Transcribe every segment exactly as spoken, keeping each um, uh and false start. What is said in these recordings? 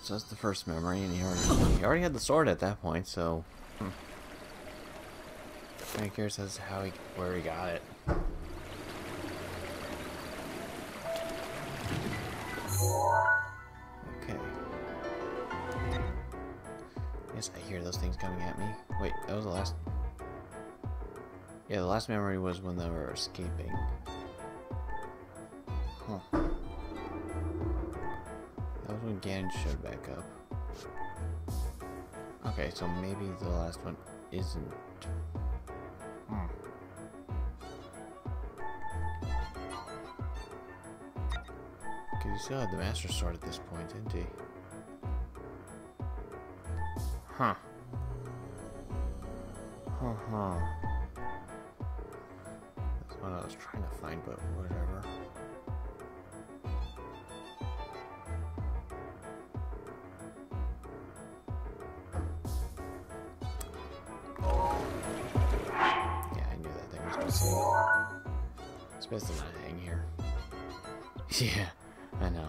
so that's the first memory, and he already, he already had the sword at that point, so... Hmm. I'm curious as to how he, where he got it. Okay. Yes, I hear those things coming at me. Wait, that was the last... Yeah, the last memory was when they were escaping. Huh. That was when Ganon showed back up. Okay, so maybe the last one isn't... Hmm. Because he still had the Master Sword at this point, didn't he? Huh. Huh, huh. That's what I was trying to find, but whatever. Yeah, I knew that thing was missing. It's best to not hang here. Yeah, I know.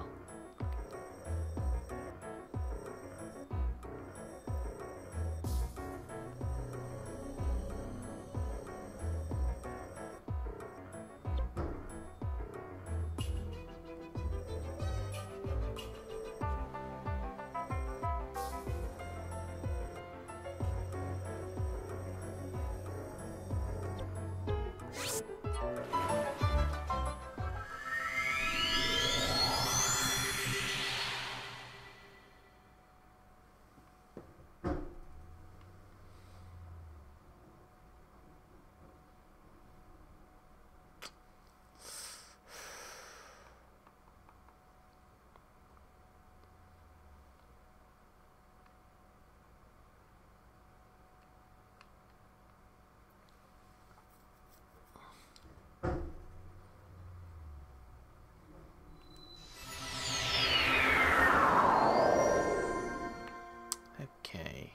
Okay.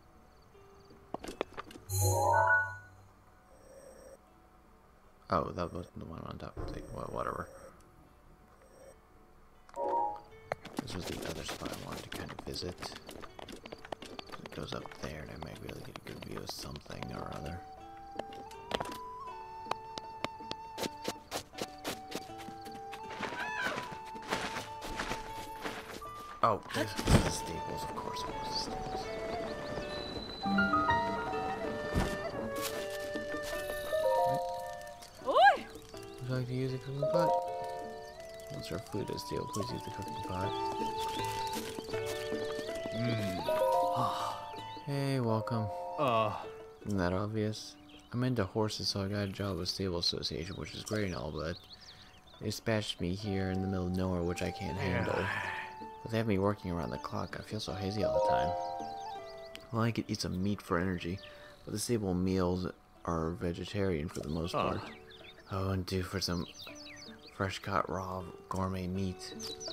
Oh, that wasn't the one on top of the thing. Well, whatever. This was the other spot I wanted to kind of visit. It goes up there, and I might be able to get a good view of something or other. Oh, this is the stables, of course it was the stables. What? Would you like to use a cooking pot? Once our food is stale, please use the cooking pot. Mmm. Hey, welcome. Uh. Isn't that obvious? I'm into horses, so I got a job with Stable Association, which is great and all, but they dispatched me here in the middle of nowhere, which I can't handle. But they have me working around the clock. I feel so hazy all the time. Well, I could eat some meat for energy, but the stable meals are vegetarian for the most part. Oh, and due for some fresh caught raw gourmet meat.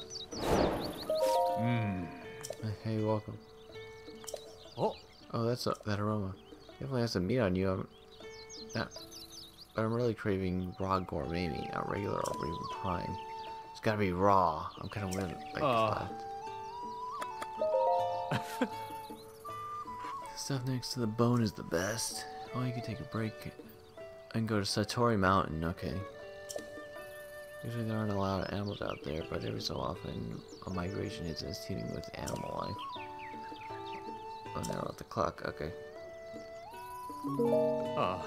Mmm. Hey, welcome. Oh. Oh, that's a, that aroma. Definitely has some meat on you. I'm not, but I'm really craving raw gourmet meat, not regular or even prime. It's gotta be raw. I'm kind of weird like uh. that. Stuff next to the bone is the best. Oh, you can take a break and go to Satori Mountain. Okay. Usually there aren't a lot of animals out there, but every so often a migration hits and is teeming with animal life. Oh, now at the clock. Okay. Oh.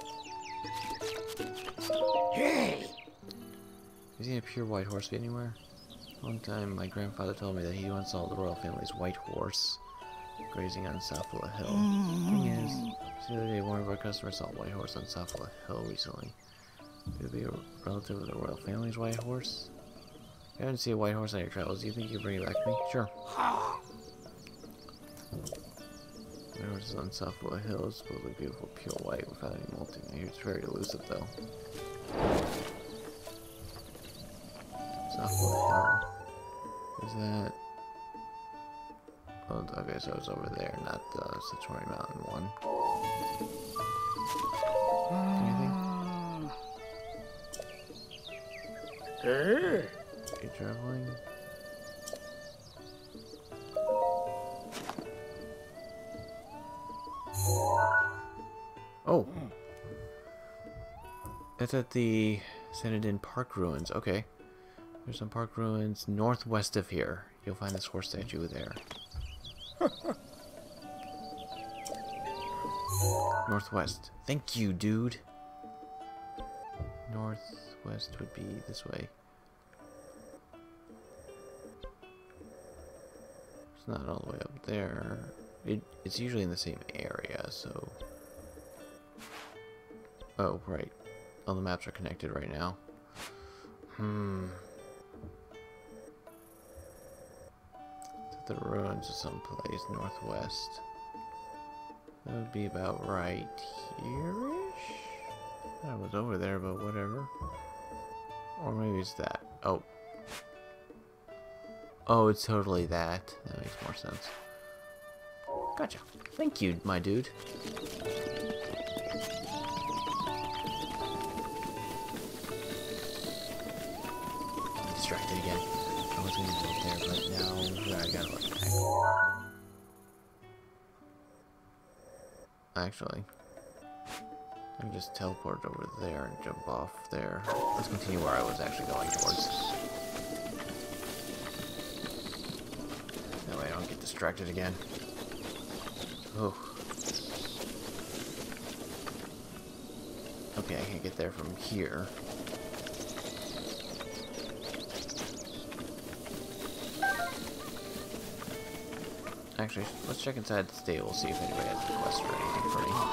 Hey! Is he a pure white horse anywhere? One time, my grandfather told me that he once saw the royal family's white horse grazing on Safala Hill. Thing is, the other day, one of our customers saw a white horse on Safala Hill recently. Could it be a relative of the royal family's white horse? If you haven't seen a white horse on your travels, do you think you'd bring it back to me? Sure. White horses on Safala Hill is supposedly beautiful, pure white without any molting. I hear it's very elusive, though. Safala Hill. Is that... Oh, okay, so it's over there, not the Satori Mountain one. Anything? Are you traveling? That's at the Sanadin Park ruins. Okay. There's some park ruins northwest of here. You'll find this horse statue there. Northwest. Thank you, dude. Northwest would be this way. It's not all the way up there. It, it's usually in the same area, so... Oh, right. All the maps are connected right now. Hmm. It's at the ruins of some place northwest. That would be about right here-ish? I was over there, but whatever. Or maybe it's that. Oh. Oh, it's totally that. That makes more sense. Gotcha. Thank you, my dude. I'm distracted again. I was gonna go up there, but now I gotta look back. Actually, I can just teleport over there and jump off there. Let's continue where I was actually going towards. That way I don't get distracted again. Oh. Okay, I can get there from here. Actually, let's check inside the stable, see if anybody has a quest or anything for me.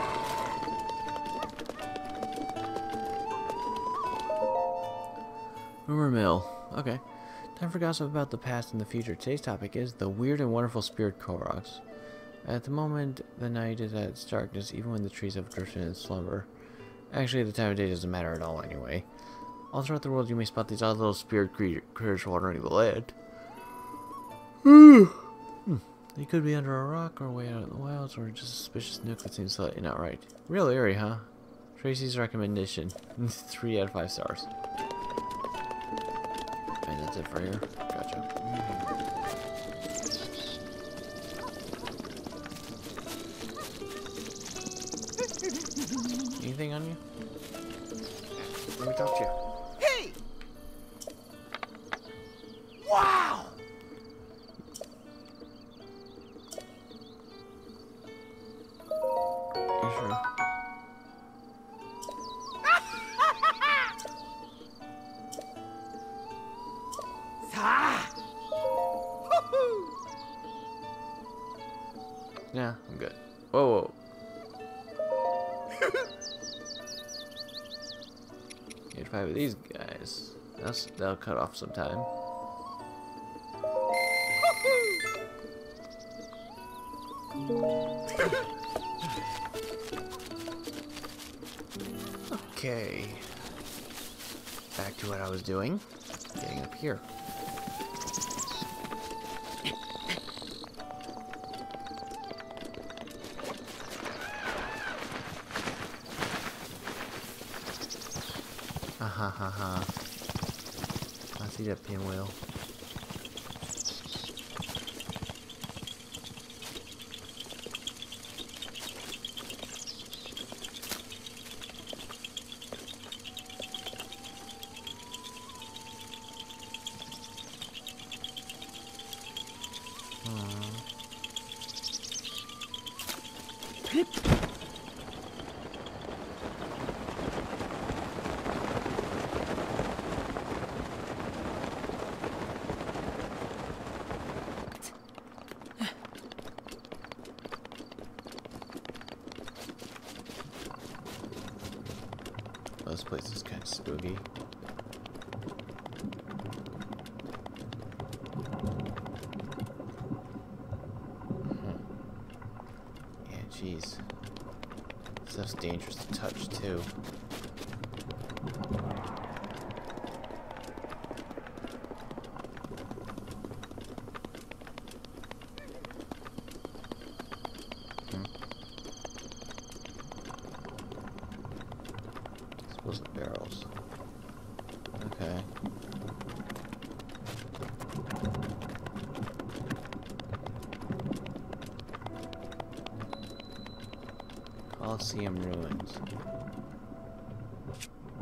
Rumor mill. Okay. Time for gossip about the past and the future. Today's topic is the weird and wonderful spirit Koroks. At the moment, the night is at its darkness, even when the trees have drifted in slumber. Actually, the time of day doesn't matter at all anyway. All throughout the world, you may spot these odd little spirit critters wandering the land. Hmm. They could be under a rock, or way out in the wilds, or just a suspicious nook that seems slightly not right. Real eerie, huh? Tracy's recommendation. Three out of five stars. And that's it for here. Gotcha. Anything on you? Let me talk to you. Hey! Wow! You sure? Yeah, I'm good. Whoa, whoa. Get five of these guys. That's, that'll cut off some time. Okay. Back to what I was doing. Getting up here. Ha ha ha ha. I see that pinwheel. This place is kind of spooky. Huh. Yeah, jeez. Stuff's dangerous to touch, too. Those are barrels. Okay. Colosseum ruins.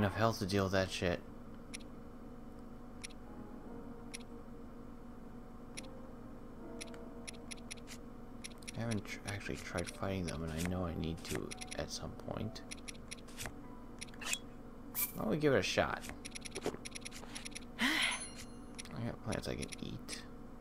enough health to deal with that shit. I haven't tr actually tried fighting them, and I know I need to at some point. Why don't we give it a shot? I got plants I can eat.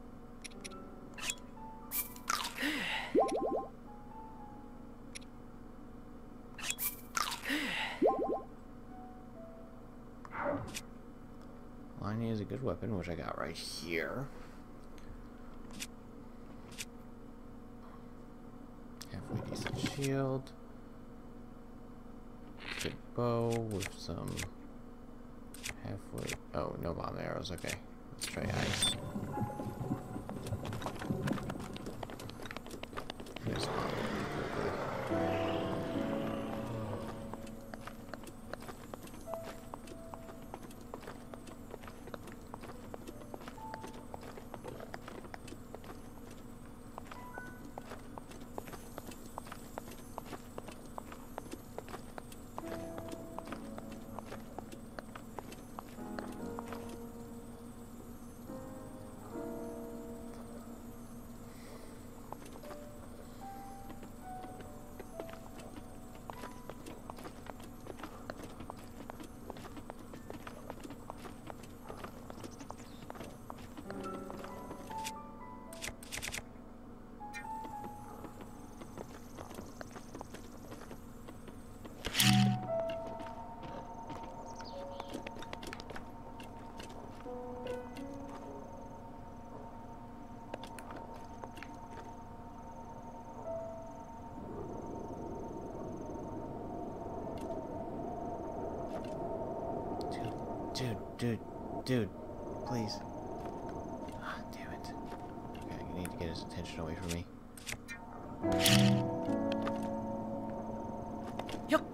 Lightning is a good weapon, which I got right here. Halfway decent shield. Good bow with some halfway. Oh, no bomb arrows. Okay, let's try ice. Just Dude, dude, dude, please. Ah, damn it. Okay, I need to get his attention away from me. Yup.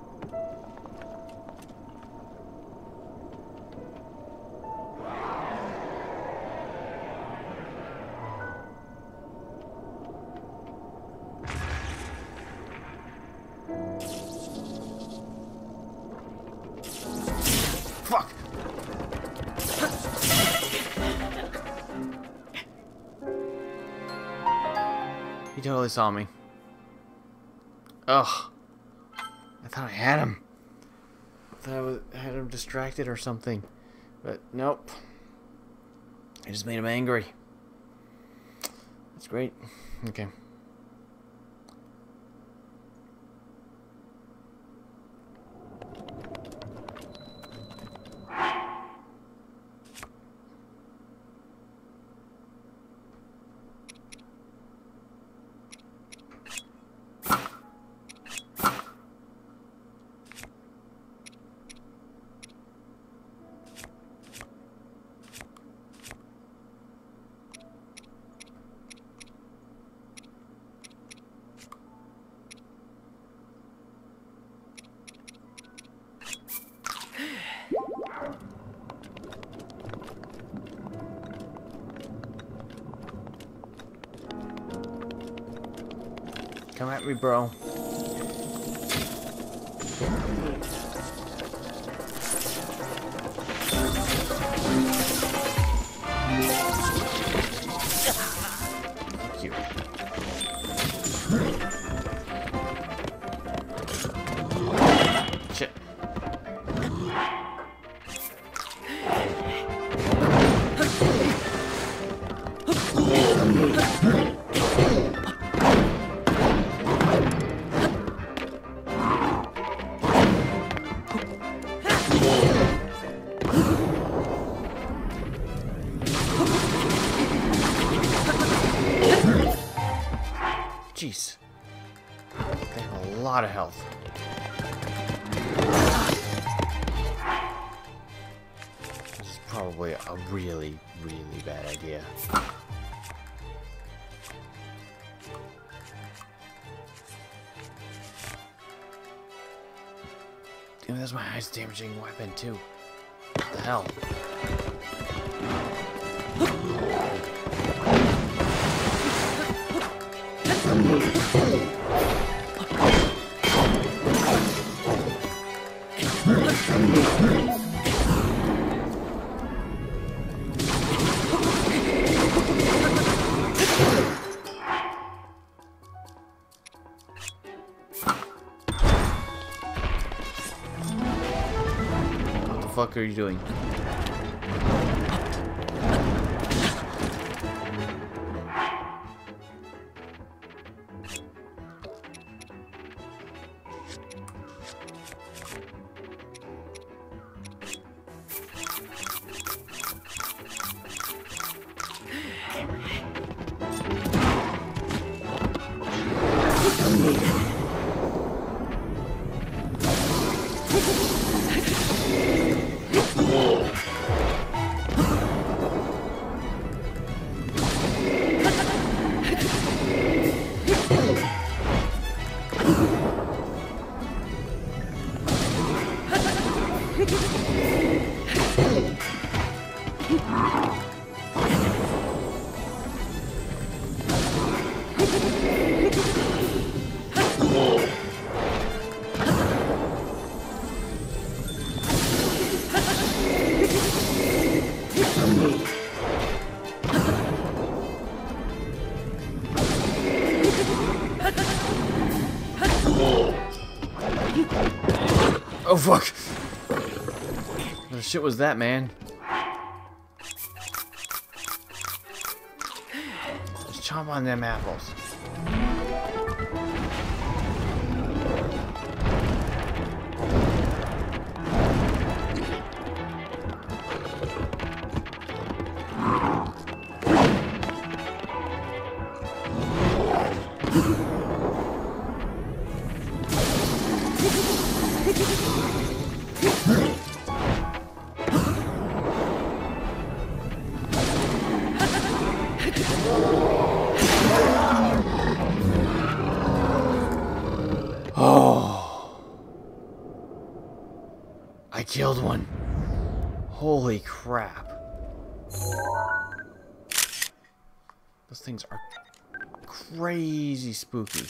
Fuck! He totally saw me. Ugh. I thought I had him. I thought I, was, I had him distracted or something. But nope. I just made him angry. That's great. Okay. Come at me, bro. Fuck you. Shit. Jeez. They have a lot of health. This is probably a really, really bad idea. Damn, that's my highest damaging weapon too. What the hell? What the fuck are you doing? Oh fuck! What the shit was that, man? Just chomp on them apples. Oh, I killed one. Holy crap. Those things are crazy spooky.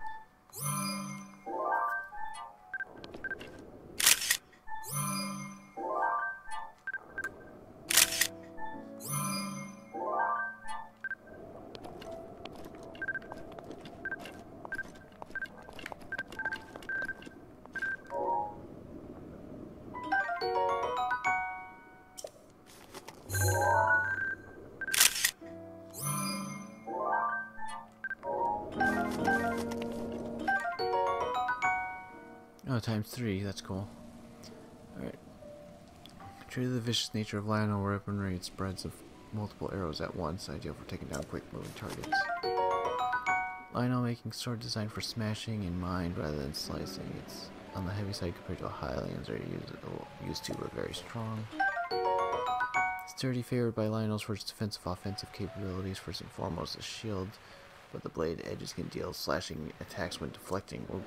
Oh, times three, that's cool. Alright. Due to the vicious nature of Lionel, weaponry, it spreads of multiple arrows at once, ideal for taking down quick moving targets. Lionel making sword designed for smashing in mind rather than slicing. It's on the heavy side compared to a Highlands are used, used to, but very strong. Sturdy, favored by Lionels for its defensive offensive capabilities, first and foremost a shield, but the blade edges can deal slashing attacks when deflecting. Or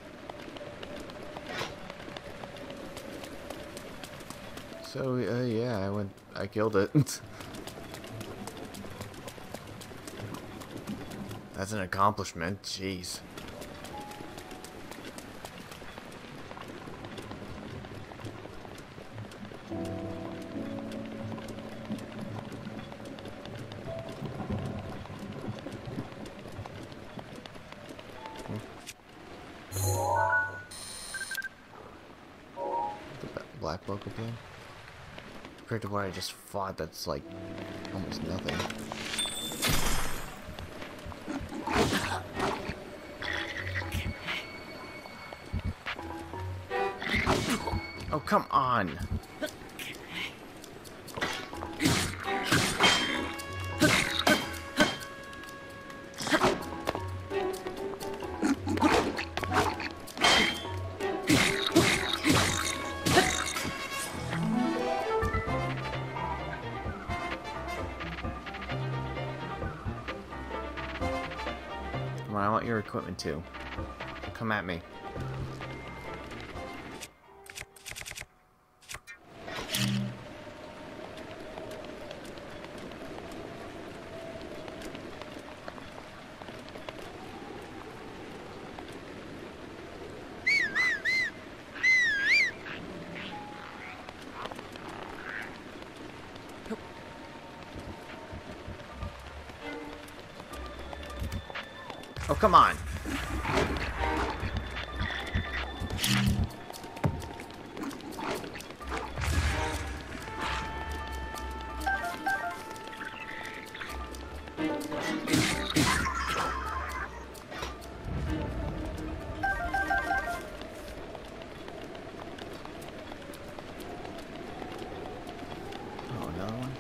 So, uh, yeah, I went, I killed it. That's an accomplishment, jeez. The black book again? Compared to what I just fought, that's like almost nothing. Oh, come on! Come on, I want your equipment too. Come at me. Oh, come on. Oh, another one?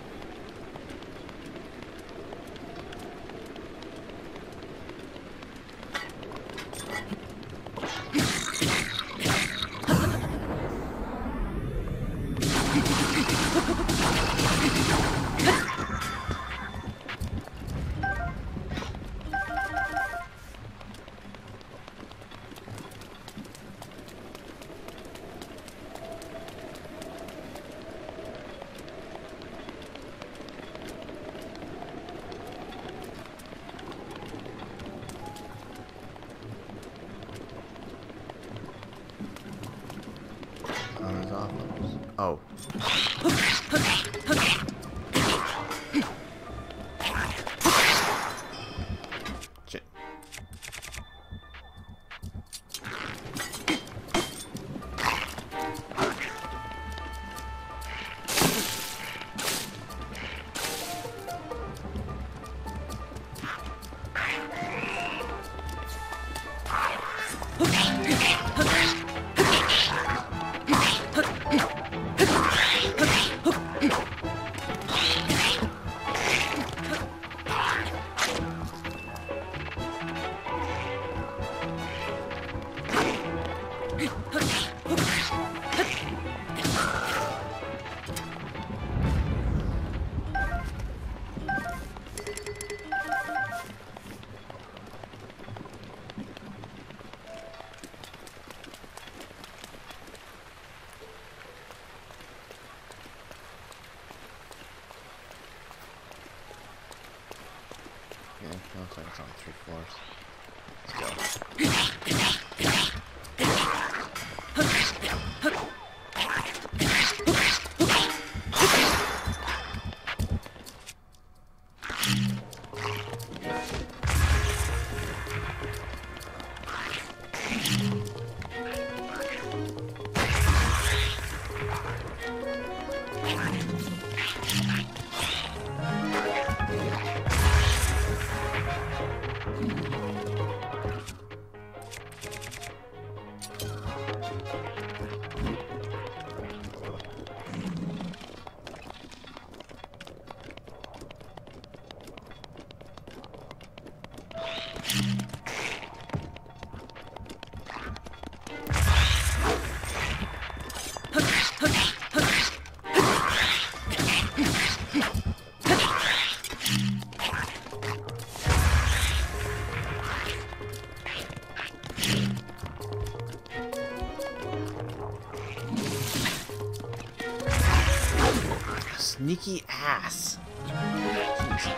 Oh. Shit. Okay, looks like it's on three floors. Sneaky ass. Jeez.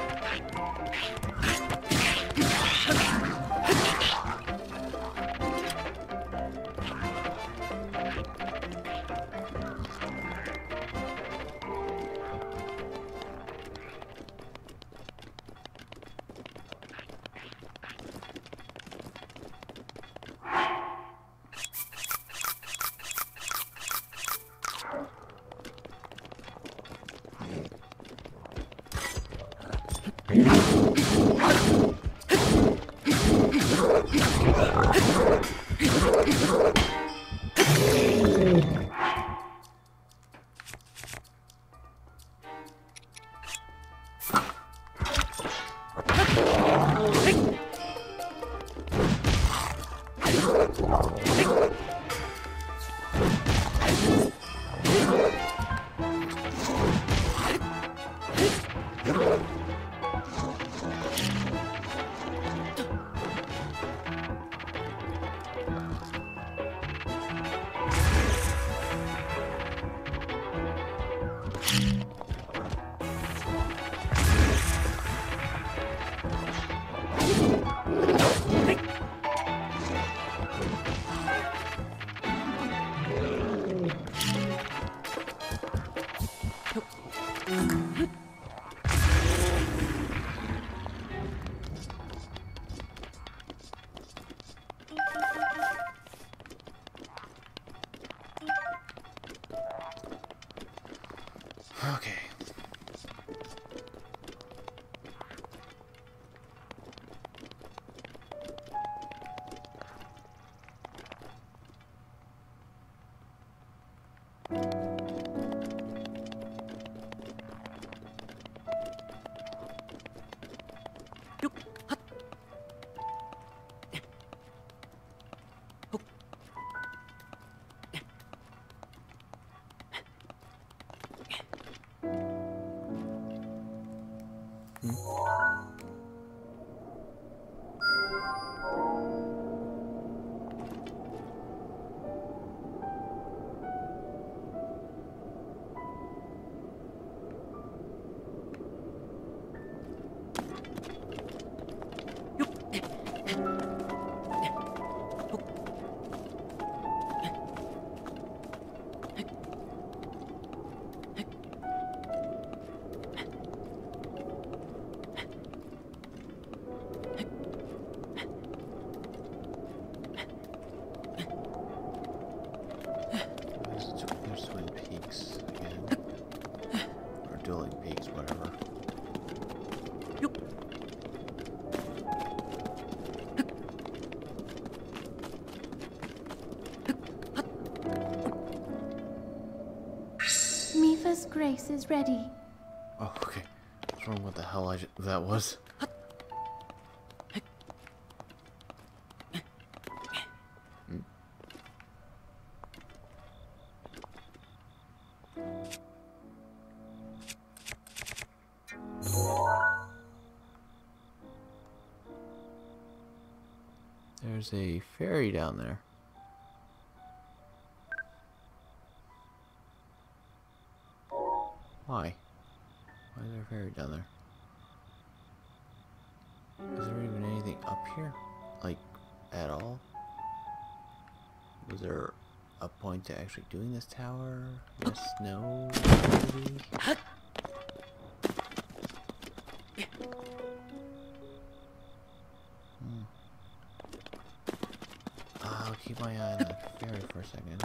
His Grace is ready. Oh, okay. I was wondering what the hell I ju- that was. Hmm. There's a ferry down there. Why? Why is there a ferry down there? Is there even anything up here? Like, at all? Was there a point to actually doing this tower? Yes, no, maybe? Hmm. I'll keep my eye on that ferry for a second.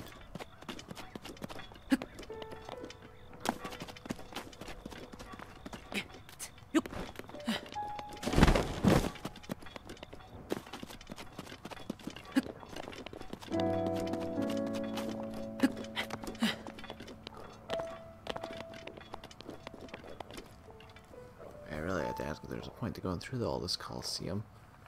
I really have to ask if there's a point to going through all this Coliseum.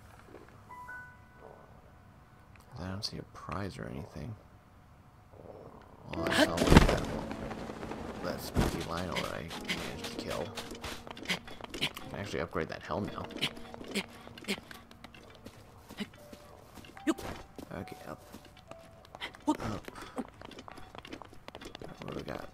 I don't see a prize or anything. Well, I saw like that, that spooky Lionel that I managed to kill. I can actually upgrade that helm now. Okay, up. Up. What do we got?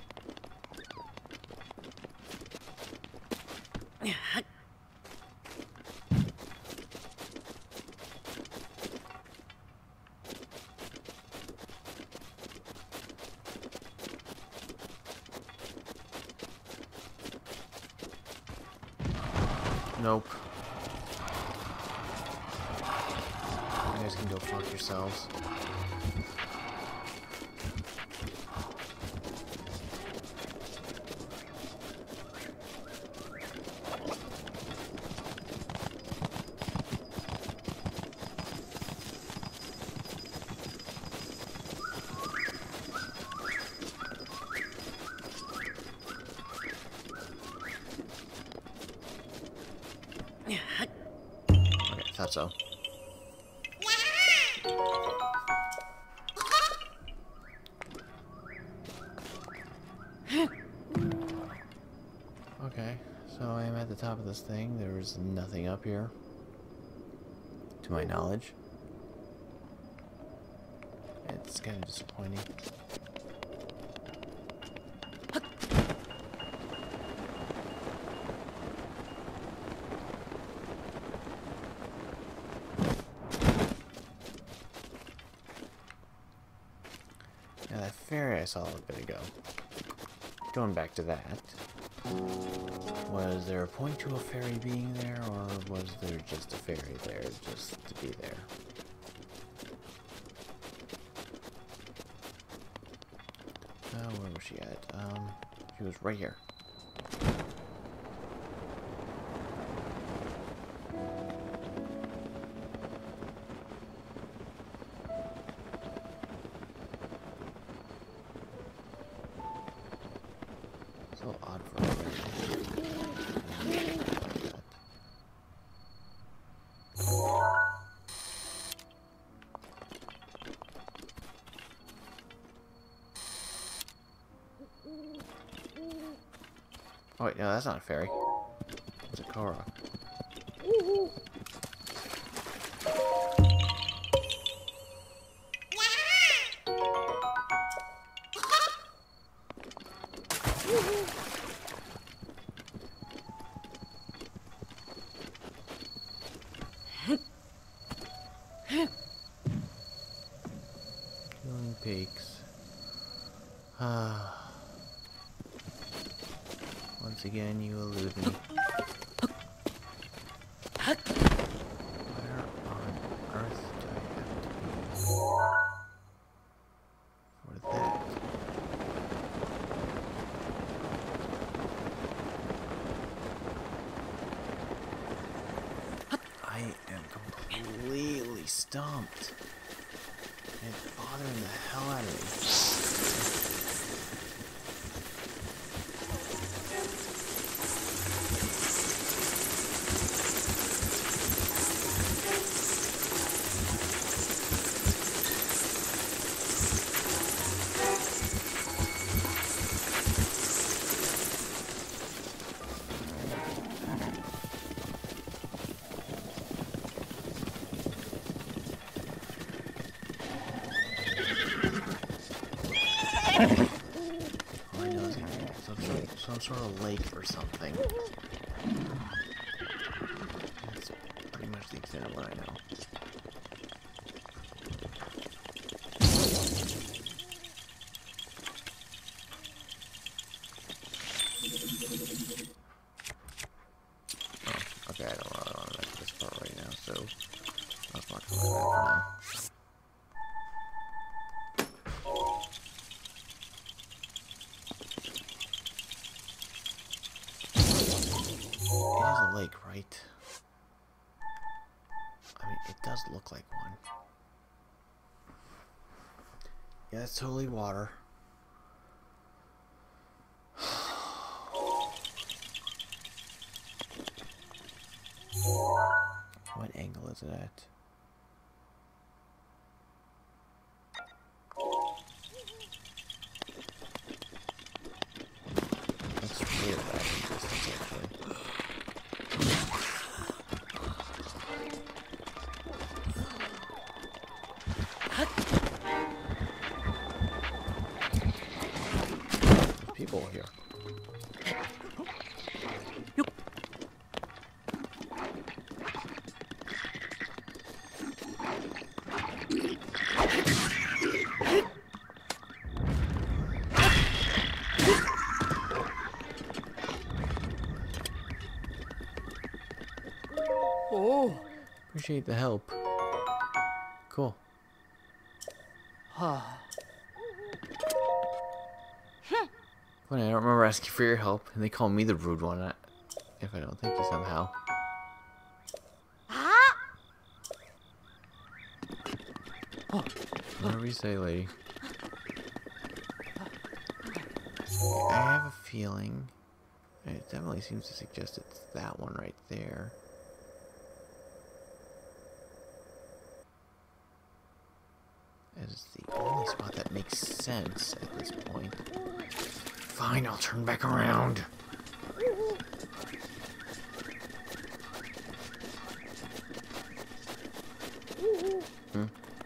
Nope. You guys can go fuck yourselves. Okay, thought so. Okay, so I am at the top of this thing. There was nothing up here, to my knowledge. It's kind of disappointing. Now that ferry I saw a little bit ago. Going back to that. Was there a point to a ferry being there, or was there just a ferry there just to be there? Uh, where was she at? Um, she was right here. So odd for a ferry. Oh wait, no, that's not a ferry. It's a Korok. Killing pigs. Ah. Once again, you elude me. Where on earth do I have to be for that? I am completely stumped. It's bothering the hell out of me. some sort of lake or something. That's pretty much the extent of what I know. Oh, okay, I don't really want to mess with this part right now, so let's not come back for now. It is a lake, right? I mean, it does look like one. Yeah, it's totally water. What angle is it at? That's weird, that distance, actually. There's people here. Oh. Appreciate the help. Cool. Ah. Funny, I don't remember asking for your help, and they call me the rude one I, if I don't thank you somehow. Oh. Whatever you say, lady. I have a feeling. It definitely seems to suggest it's that one right there. As the only spot that makes sense at this point. Fine, I'll turn back around. Hmm.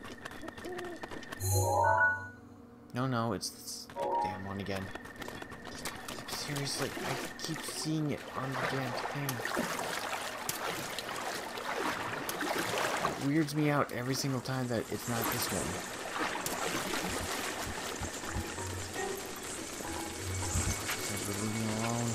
No, no, it's this damn one again. Seriously, I keep seeing it on the damn thing. It weirds me out every single time that it's not this one. Because we're leaving alone.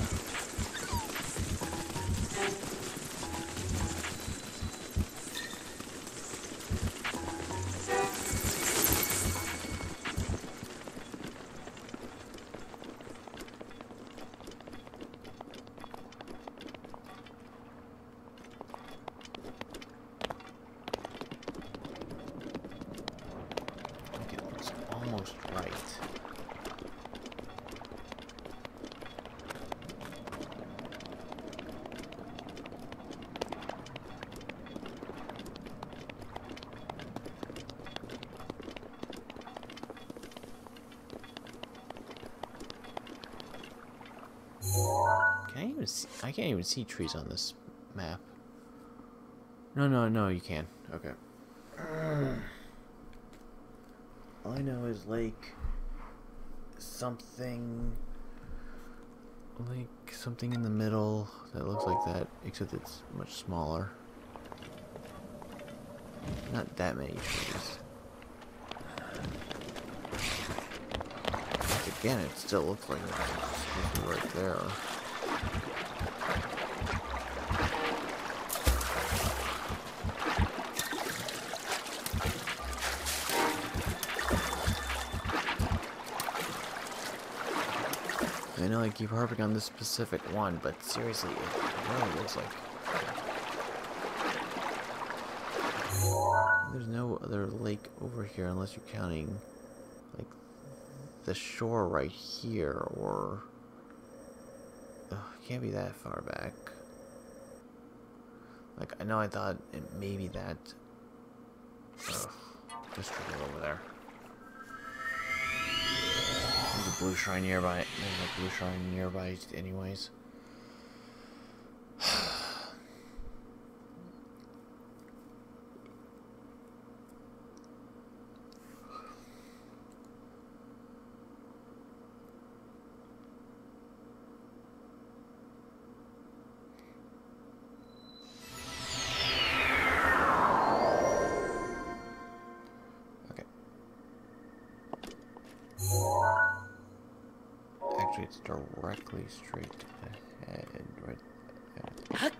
Almost right. Can I even see? I can't even see trees on this map. No, no, no, you can. Okay. All I know is like something, like something in the middle that looks like that, except it's much smaller. Not that many trees. Like, again, it still looks like it's supposed to be right there. I know I keep harping on this specific one, but seriously, it really looks like there's no other lake over here unless you're counting like the shore right here, or ugh, it can't be that far back. Like, I know I thought it maybe that ugh, just over there. There's a blue shrine nearby. There's a blue shrine nearby anyways. Actually, it's directly straight ahead, right there.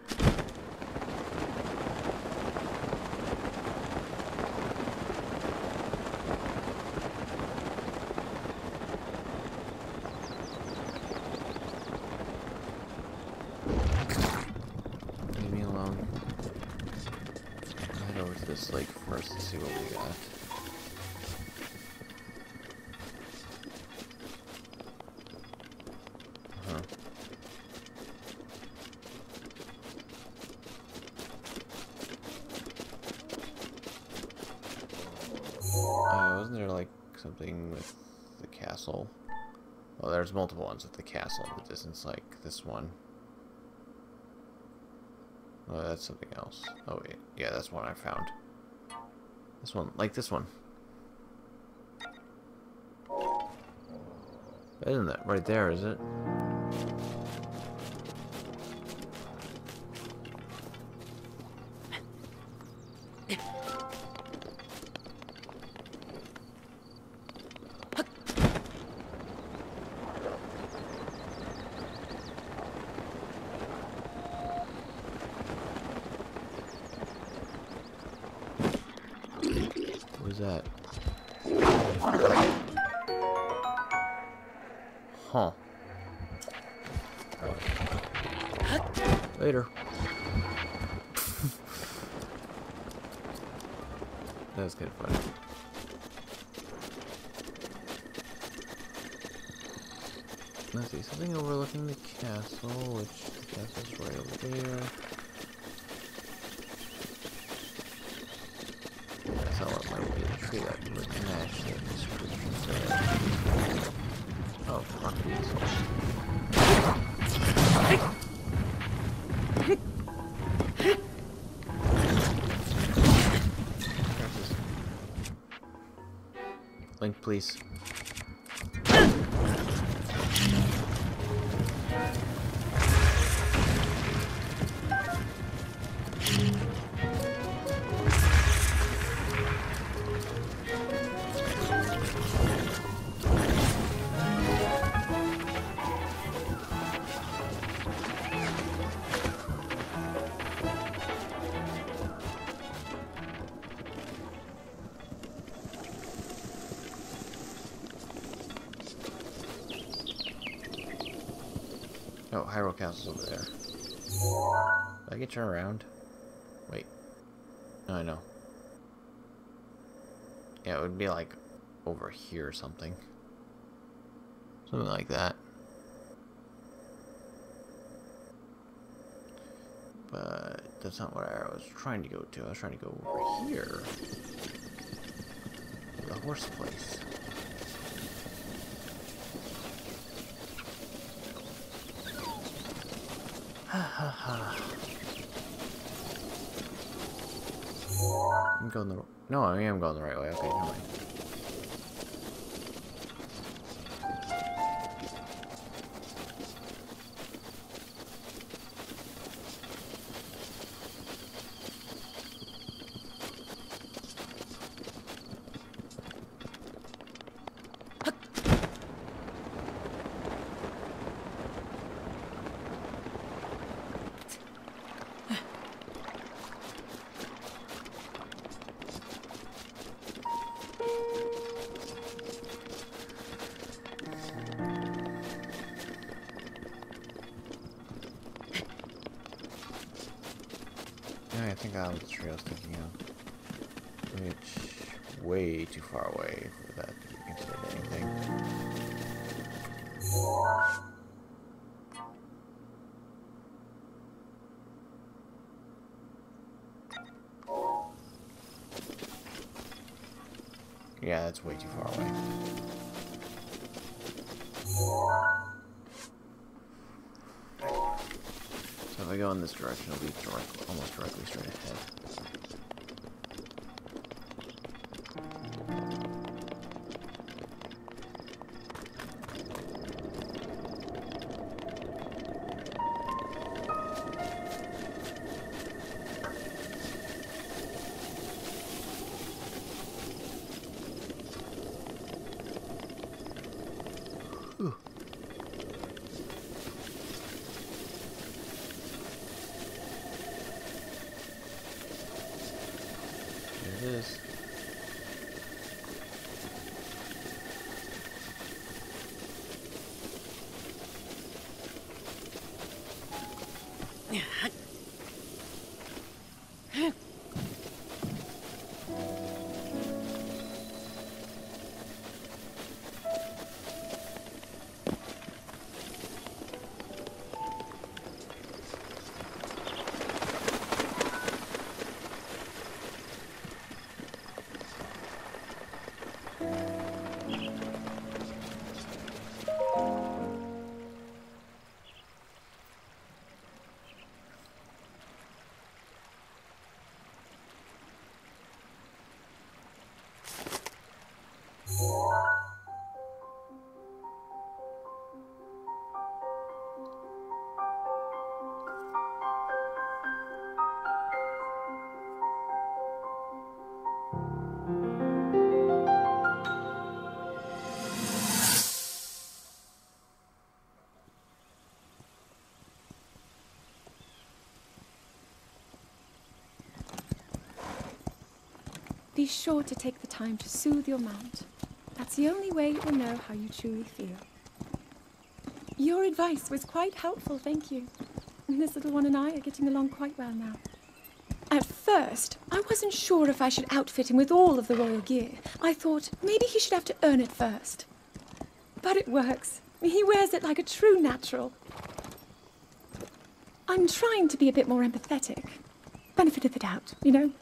Leave me alone. I'll head over to this lake first to see what we got. Huh. Uh, wasn't there like something with the castle? Well, there's multiple ones with the castle in the distance, like this one. Oh, that's something else. Oh, yeah, yeah, that's one I found. This one, like this one. Isn't that right there, is it? What is that? Huh. Later. That was kind of funny. Let's see, something overlooking the castle, which the castle's right over there. I thought it might be a tree that would match the description there. Oh, fuck Link, please. Oh, Hyrule Castle's over there. I can turn around. Wait. No, I know. Yeah, it would be like over here or something. Something like that. But that's not what I was trying to go to. I was trying to go over here. To the horse place. Ha ha ha. I'm going the no, I am going the right way. Okay, never mind. I think I was the tree I was thinking of. Which, way too far away for that to be considered anything. Yeah, that's way too far away. So if I go in this direction, it'll be direct, almost directly straight ahead. Ooh. There it is. Be sure to take the time to soothe your mount. That's the only way it will know how you truly feel. Your advice was quite helpful, thank you. This little one and I are getting along quite well now. At first, I wasn't sure if I should outfit him with all of the royal gear. I thought maybe he should have to earn it first. But it works. He wears it like a true natural. I'm trying to be a bit more empathetic. Benefit of the doubt, you know?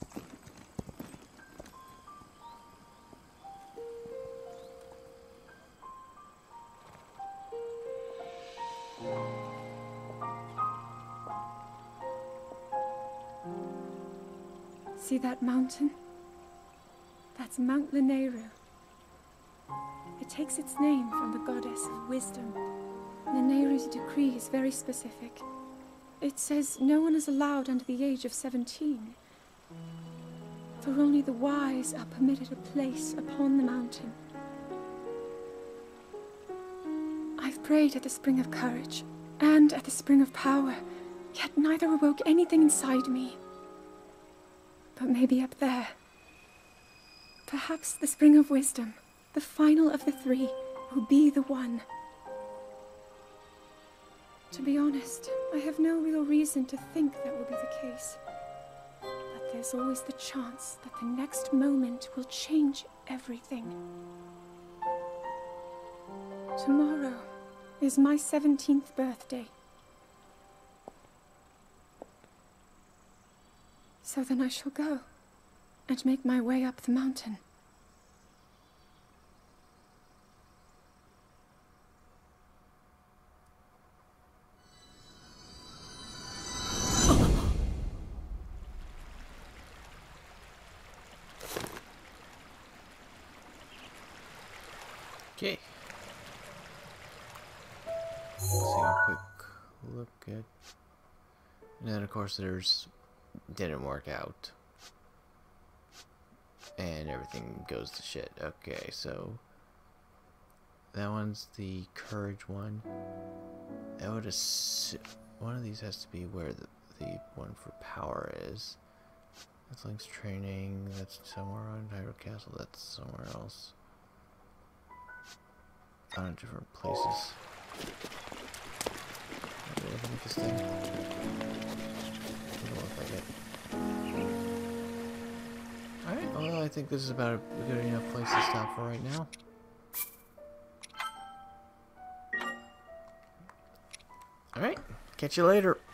See that mountain? That's Mount Lanayru. It takes its name from the goddess of wisdom. Lanayru's decree is very specific. It says no one is allowed under the age of seventeen. For only the wise are permitted a place upon the mountain. I've prayed at the Spring of Courage and at the Spring of Power, yet neither awoke anything inside me. But maybe up there. Perhaps the Spring of Wisdom, the final of the three, will be the one. To be honest, I have no real reason to think that will be the case. But there's always the chance that the next moment will change everything. Tomorrow is my seventeenth birthday. So then I shall go and make my way up the mountain. Okay. Let's take a quick look at... And then of course there's... Didn't work out. And everything goes to shit. Okay, so... That one's the courage one. That would assume... One of these has to be where the, the one for power is. That's Link's training. That's somewhere on Hyrule Castle. That's somewhere else. On different places. Maybe I can make this thing. Doesn't look like it. Alright, well I think this is about a good enough place to stop for right now. Alright, catch you later.